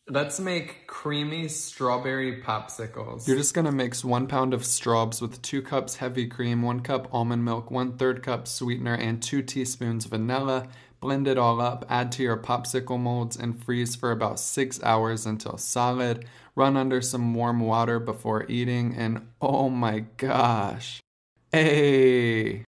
Let's make creamy strawberry popsicles. You're just gonna mix 1 pound of straws with 2 cups heavy cream, 1 cup almond milk, 1/3 cup sweetener, and 2 teaspoons vanilla. Blend it all up, add to your popsicle molds, and freeze for about 6 hours until solid. Run under some warm water before eating, and oh my gosh. Hey!